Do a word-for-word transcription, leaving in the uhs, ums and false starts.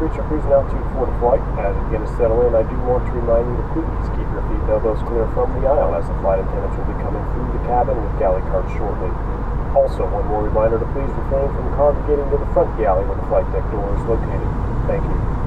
which are cruising altitude four to flight. As it begins to settle in, I do want to remind you to please keep your feet and elbows clear from the aisle, as the flight attendants will be coming through the cabin with galley cards shortly. Also, one more reminder to please refrain from congregating to the front galley where the flight deck door is located. Thank you.